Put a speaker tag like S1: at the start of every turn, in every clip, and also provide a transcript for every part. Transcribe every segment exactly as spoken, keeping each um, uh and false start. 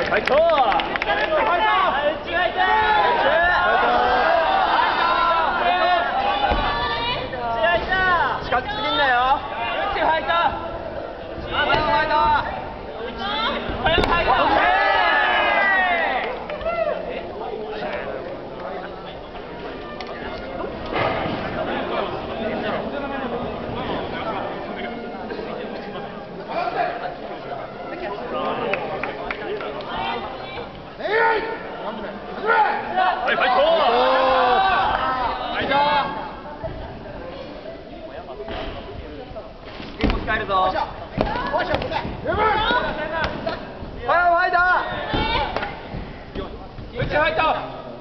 S1: ファイト。近づきすぎんなよ。うちファイト。ファイト。ファイト。ファイト。使えるぞ。ファイト。うちファイト。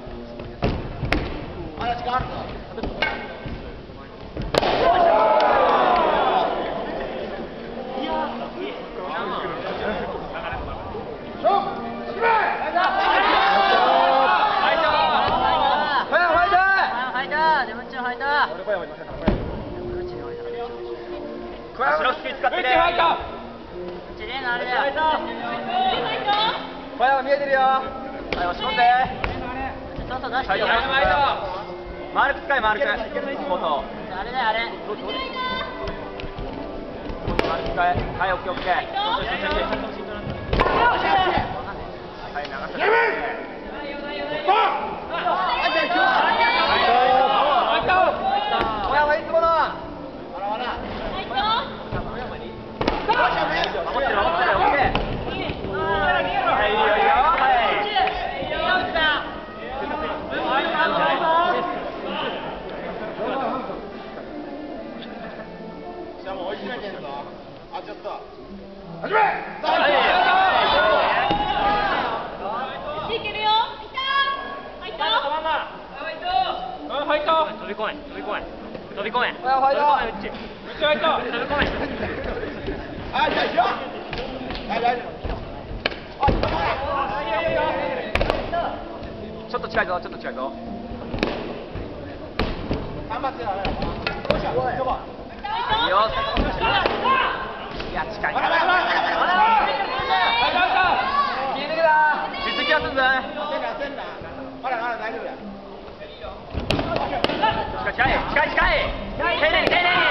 S1: 白スキー使ってね。ファイト。ファイト見えてるよ。はい、押し込んで。はい、マルク使い、マルク。あれだあれ。マルク使い。はい、オッケーオッケー。はい、流せ。小山いつもの。飛び込め、飛び込め、飛び込め、うち、うちファイト、飛び込め。あ、じゃあいいよ。大丈夫。ちょっと近いぞ、ちょっと近いぞ。頑張ってやれ。いいよ。いや、近い。聞いてくだ。集中気がすんぜ。まだまだ大丈夫だ。近い近い近い。丁寧に丁寧に。